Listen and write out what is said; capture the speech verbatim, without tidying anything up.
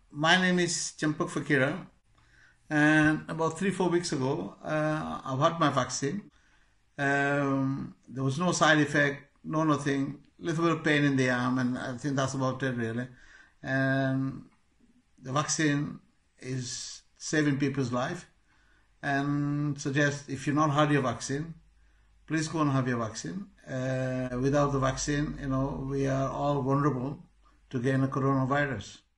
my name is Champak, and about three, four weeks ago, uh, I've had my vaccine. Um, there was no side effect, no nothing, little bit of pain in the arm, and I think that's about it really. And the vaccine is saving people's life, and suggest if you've not had your vaccine, please go and have your vaccine. Uh, without the vaccine, you know, we are all vulnerable to getting a coronavirus.